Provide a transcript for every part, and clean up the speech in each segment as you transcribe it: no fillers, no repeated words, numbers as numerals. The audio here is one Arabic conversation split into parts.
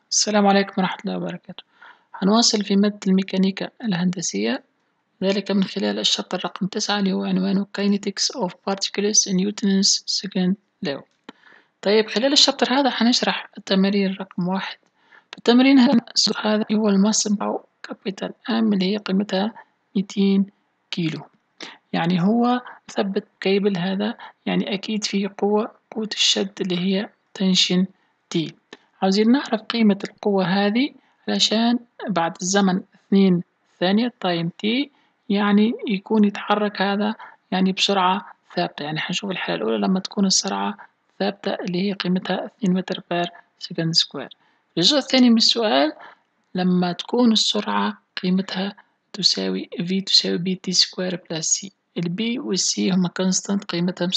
السلام عليكم ورحمة الله وبركاته. هنواصل في مادة الميكانيكا الهندسية، ذلك من خلال الشابتر رقم 9 اللي هو عنوانه Kinetics of Particles in Newton's second law. طيب خلال الشابتر هذا هنشرح التمارين رقم 1. في التمرين هذا هو الماس بتاعه كابيتال ام اللي هي قيمتها 200 كيلو. يعني هو مثبت كيبل هذا، يعني أكيد فيه قوة الشد اللي هي تنشن تي. عاوزين نعرف قيمة القوة هذه علشان بعد الزمن 2 ثانية تايم تي، يعني يكون يتحرك هذا يعني بسرعة ثابتة. يعني هنشوف الحالة الأولى لما تكون السرعة ثابتة اللي هي قيمتها 2 متر بير سكند سكوير. الجزء الثاني من السؤال لما تكون السرعة قيمتها تساوي V تساوي بي تي سكوير بلس سي. البي والسي هما كونستانت قيمتهم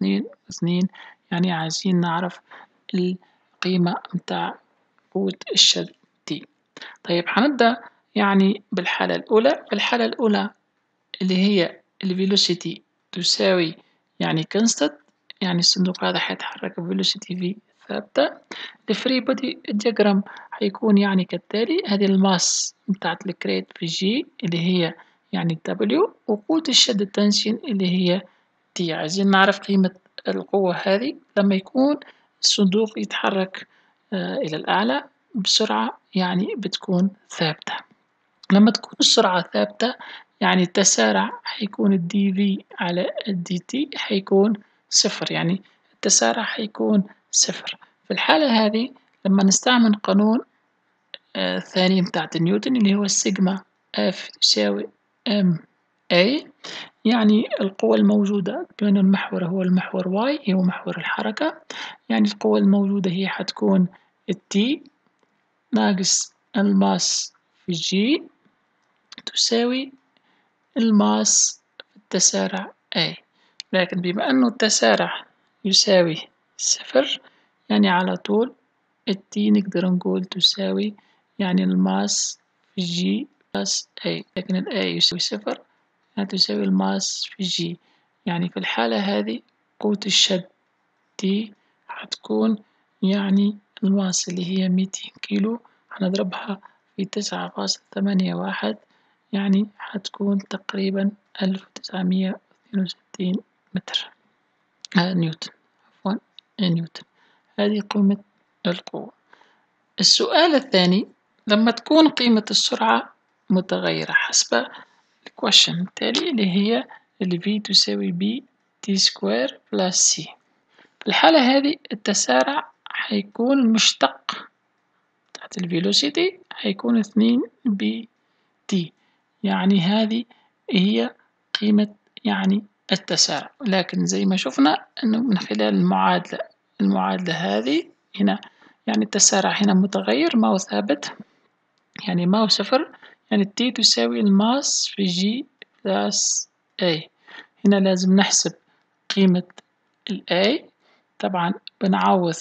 0.2 يعني عايزين نعرف القيمة متاع قوة الشد تي. طيب هنبدأ يعني بالحالة الأولى. الحالة الأولى اللي هي الفيلوسيتي تساوي يعني constant، يعني الصندوق هذا هيتحرك بفيلوسيتي في ثابتة. الفري بودي الدياجرام هيكون يعني كالتالي: هذه الماس بتاعت الكريت في جي اللي هي يعني دبليو، وقوة الشد التنشن اللي هي تي. عايزين نعرف قيمة القوة هذه لما يكون الصندوق يتحرك إلى الأعلى بسرعة يعني بتكون ثابتة. لما تكون السرعة ثابتة يعني التسارع هيكون الدي في على الدي تي هيكون صفر، يعني التسارع هيكون صفر. في الحالة هذه لما نستعمل قانون الثاني بتاعت نيوتن اللي هو السيجما اف تساوي ام اي، يعني القوة الموجودة بين المحور هو المحور واي هو محور الحركة، يعني القوة الموجودة هي حتكون التي ناقص الماس في جي تساوي الماس في التسارع A. لكن بما أنه التسارع يساوي صفر يعني على طول التي نقدر نقول تساوي يعني الماس في G بلس A، لكن ال A يساوي صفر يعني تساوي الماس في G. يعني في الحالة هذه قوة الشد T هتكون يعني الماس اللي هي 200 كيلو هنضربها في 9.81 يعني هتكون تقريبا 1962 متر نيوتن، عفوا نيوتن. هذه قيمة القوة. السؤال الثاني لما تكون قيمة السرعة متغيرة حسب الكويشن التالي اللي هي اللي V تساوي B T سكوير بلس C. في الحالة هذه التسارع هيكون المشتق بتاعت الفيلوسيتي هيكون 2 بي تي، يعني هذه هي قيمة يعني التسارع. لكن زي ما شفنا انه من خلال المعادلة هذه هنا يعني التسارع هنا متغير ما هو ثابت، يعني ما هو صفر، يعني التي تساوي الماس في جي بلس اي. هنا لازم نحسب قيمة الاي، طبعا بنعوض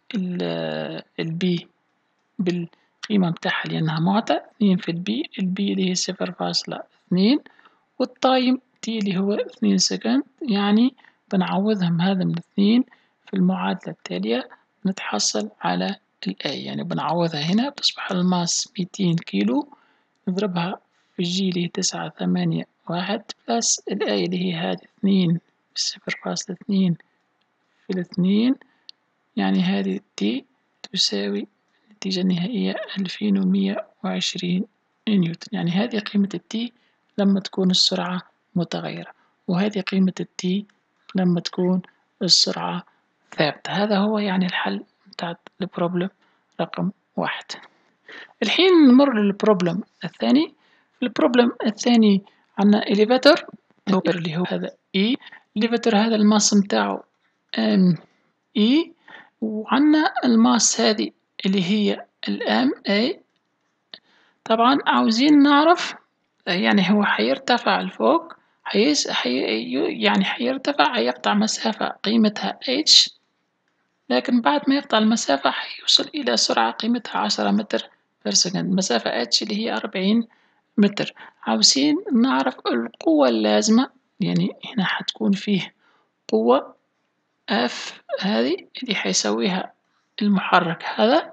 البي بالقيمة بتاعها لأنها معطى 2 في البي اللي هي 0.2، والتايم تي اللي هو 2 سكند، يعني بنعوضهم هذا من 2 في المعادلة التالية نتحصل على الاي، يعني بنعوضها هنا بتصبح الماس 200 كيلو نضربها في الجي اللي هي 9.81 بلس الاي اللي هي هذه 2 في 0.2 في الاثنين، يعني هذه تي تساوي النتيجة النهائية 2120 نيوتن. يعني هذه قيمة التي لما تكون السرعة متغيرة، وهذه قيمة التي لما تكون السرعة ثابتة. هذا هو يعني الحل بتاع البروبلم رقم 1. الحين نمر للبروبلم الثاني. في البروبلم الثاني عنا إليفاتور اللي هو هذا E. الإليفاتور هذا الماس متاعه E، وعنا الماس هذه اللي هي الام اي. طبعا عاوزين نعرف يعني هو حيرتفع لفوق يعني حيرتفع هيقطع مسافة قيمتها h، لكن بعد ما يقطع المسافة حيوصل إلى سرعة قيمتها 10 متر بير سكند، مسافة h اللي هي 40 متر. عاوزين نعرف القوة اللازمة، يعني هنا حتكون فيه قوة F هذه اللي حيسويها المحرك هذا،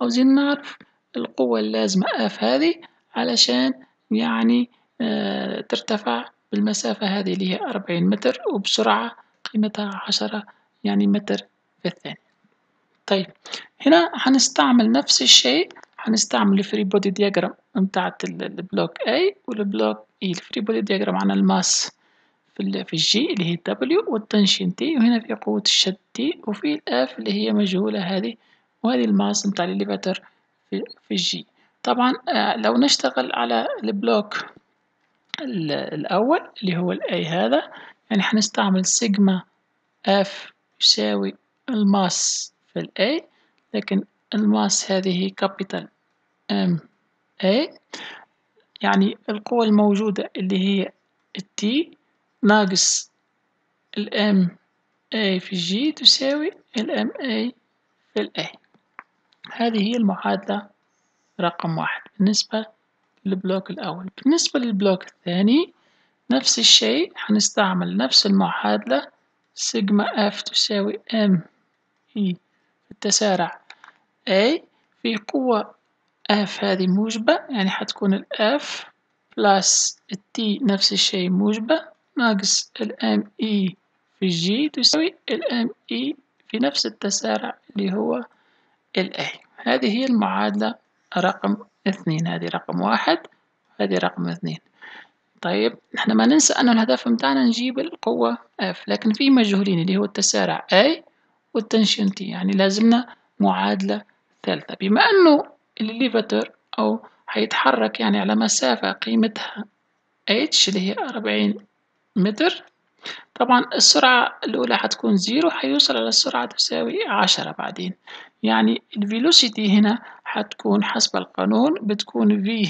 عاوزين نعرف القوة اللازمة F هذه علشان يعني ترتفع بالمسافة هذه اللي هي 40 متر وبسرعة قيمتها 10 يعني متر في الثانية. طيب هنا هنستعمل نفس الشيء، هنستعمل الفري بودي دياجرام بتاعت البلوك A والبلوك E. الفري بودي دياجرام عن الماس في الجي اللي هي W والتنشين T، وهنا في قوة الشد T، وفي الإف اللي هي مجهولة هذه، وهذه الماس بتاع الليفاتر في الجي. طبعا لو نشتغل على البلوك الأول اللي هو الA هذا، يعني هنستعمل سيجما F يساوي الماس في الA، لكن الماس هذه كابيتال M A، يعني القوة الموجودة اللي هي T ناقص M A في G تساوي M A في A. هذه هي المعادلة رقم 1 بالنسبة للبلوك الأول. بالنسبة للبلوك الثاني نفس الشيء، هنستعمل نفس المعادلة، سيجما F تساوي M E في التسارع A، في قوة F هذه موجبة، يعني حتكون ال F بلس ال T نفس الشيء موجبة، ناقص ال ME في G تساوي ال ME في نفس التسارع اللي هو ال A. هذه هي المعادلة رقم 2، هذه رقم 1 هذه رقم 2. طيب نحن ما ننسى أن الهدف متاعنا نجيب القوة F، لكن في مجهولين اللي هو التسارع A والتنشين T، يعني لازمنا معادلة ثالثة. بما أنه الليفاتر أو هيتحرك يعني على مسافة قيمتها H اللي هي 40 متر، طبعا السرعة الأولى حتكون 0، حيوصل على السرعة تساوي 10 بعدين، يعني الفيلوسيتي هنا حتكون حسب القانون بتكون V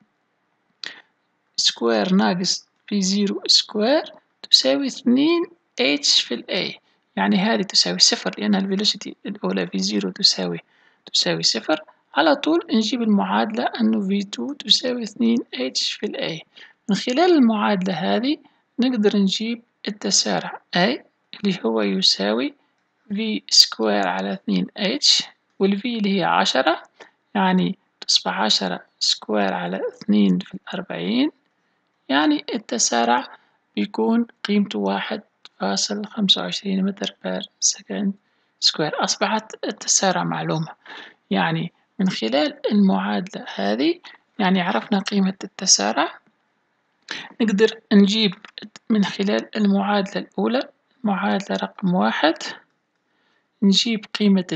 سكوير ناقص في 0 سكوير تساوي 2 H في A، يعني هذه تساوي صفر لأن الفيلوسيتي الأولى في 0 تساوي صفر. على طول نجيب المعادلة أنه V2 تساوي 2 H في A. من خلال المعادلة هذه نقدر نجيب التسارع A اللي هو يساوي V سكوير على 2 H، والV اللي هي 10، يعني تصبح 10 سكوير على 2 في 40، يعني التسارع بيكون قيمته 1.25 متر بير سكند سكوير. أصبحت التسارع معلومة، يعني من خلال المعادلة هذه يعني عرفنا قيمة التسارع. نقدر نجيب من خلال المعادلة الأولى، معادلة رقم 1، نجيب قيمة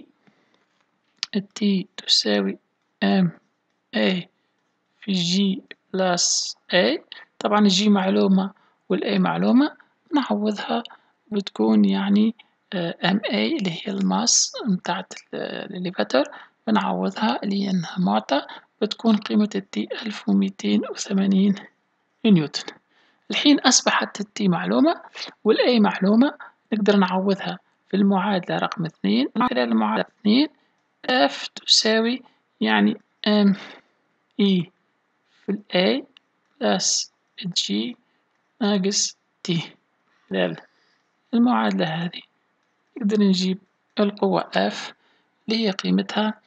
الT تساوي MA في G بلس A. طبعا الجي معلومة والA معلومة، نعوضها بتكون يعني MA اللي هي الماس بتاعت الليفاتر، بنعوضها اللي هي إنها معطى، بتكون قيمة التي 1280 نيوتن. الحين أصبحت التي معلومة والA معلومة، نقدر نعوضها في المعادلة رقم 2. من خلال المعادلة 2 F تساوي يعني ME في A بلس G ناقص T. خلال المعادلة هذه نقدر نجيب القوة F اللي هي قيمتها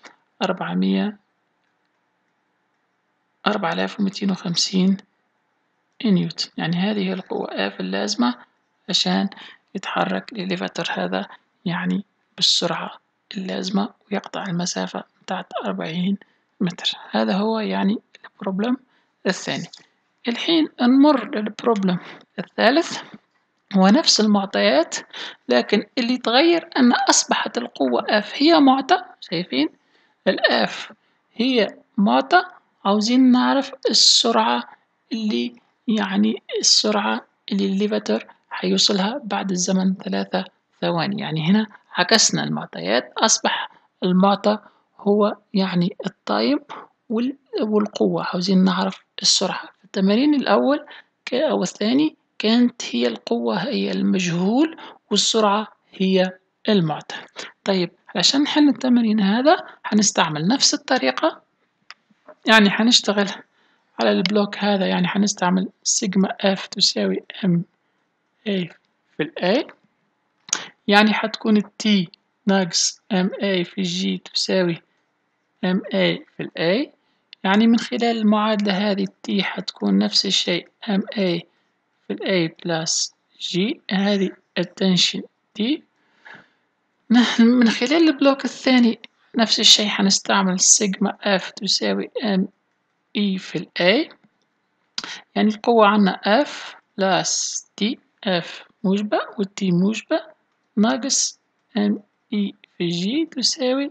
4250 نيوتن، يعني هذه هي القوة F اللازمة عشان يتحرك الإليفاتر هذا يعني بالسرعة اللازمة ويقطع المسافة بتاعت 40 متر. هذا هو يعني البروبلم الثاني. الحين نمر للبروبلم الثالث، هو نفس المعطيات لكن اللي تغير أن أصبحت القوة F هي معطى، شايفين الF هي معطى، عاوزين نعرف السرعة اللي يعني السرعة اللي الليفاتر حيوصلها بعد الزمن 3 ثواني. يعني هنا عكسنا المعطيات، أصبح المعطى هو يعني التايم والقوة، عاوزين نعرف السرعة. في التمرين الأول أو الثاني كانت هي القوة هي المجهول والسرعة هي المعطى. طيب علشان نحل التمرين هذا هنستعمل نفس الطريقة، يعني هنشتغل على البلوك هذا، يعني هنستعمل سيجما F تساوي MA في A، يعني حتكون T ناقص MA في G تساوي MA في A، يعني من خلال المعادلة هذه T حتكون نفس الشيء MA في A plus G، هذه التنشن T. من خلال البلوك الثاني نفس الشيء حنستعمل سيجما F تساوي ME في A، يعني القوة عنا F بلس T، F موجبة و T موجبة، ناقص ME في G تساوي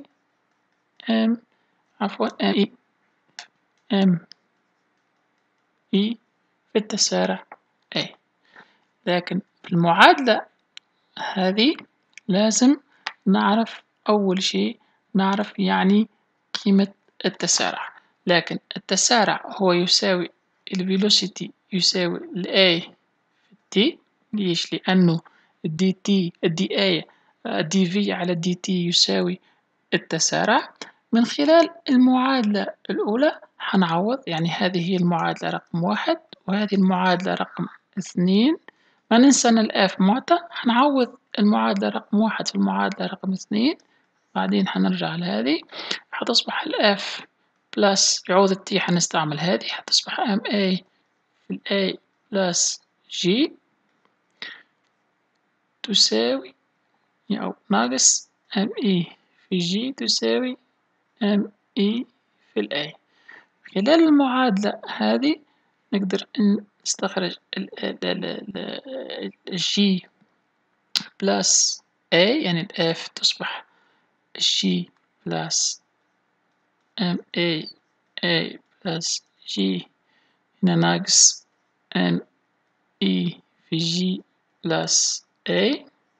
ME في التسارع A. لكن في المعادلة هذه لازم نعرف أول شيء نعرف يعني قيمة التسارع، لكن التسارع هو يساوي الفيلوسيتي يساوي ال A في T. ليش؟ لأنه الدي تي الدي A دي في على دي تي يساوي التسارع. من خلال المعادلة الأولى حنعوض، يعني هذه هي المعادلة رقم 1 وهذه المعادلة رقم 2. ما ننسى أن الآف معطى، حنعوض المعادلة رقم 1 في المعادلة رقم 2، بعدين حنرجع لهذه حتصبح الآف بلس يعوض التي حنستعمل هذه حتصبح ام اي في الاي بلس جي تساوي أو ناقص ام اي في جي تساوي ام اي في الاي. خلال المعادلة هذه نقدر نستخرج الجي بلس A، يعني الإف تصبح G بلس MA A بلس G، هنا ناقص ME في G بلس A،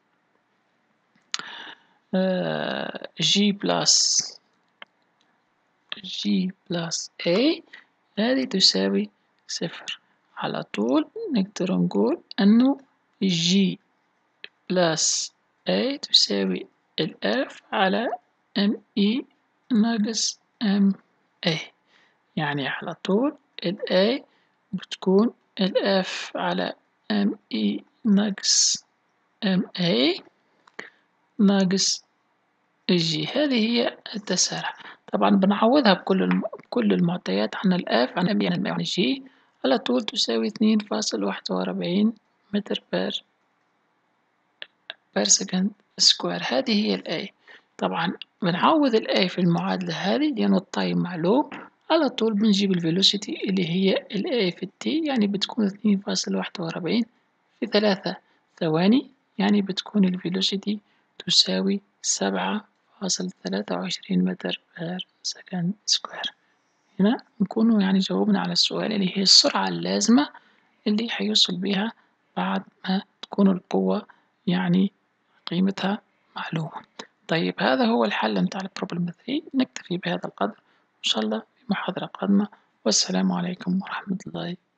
G بلس A هذه تساوي 0. على طول نقدر نقول أنه G بلس A تساوي الF على ME ناقص MA، يعني على طول ال A بتكون ال F على ME ناقص MA ناقص G. هذه هي التسارع. طبعا بنعوضها بكل المعطيات عن ال F عن ME عن G، على طول تساوي 2.41 متر بير سكند سكوير. هذه هي ال A. طبعا بنعوض ال A في المعادلة هذه لأنه التايم معلوم، على طول بنجيب الفيلوسيتي اللي هي ال A في T، يعني بتكون 2.41 في 3 ثواني، يعني بتكون الفيلوسيتي تساوي 7.23 متر بير سكند سكوير. هنا نكون يعني جاوبنا على السؤال اللي هي السرعة اللازمة اللي حيوصل بها بعد ما تكون القوة يعني قيمتها معلومة. طيب هذا هو الحل متاع البروبلم 3. نكتفي بهذا القدر إن شاء الله في محاضرة قادمة، والسلام عليكم ورحمة الله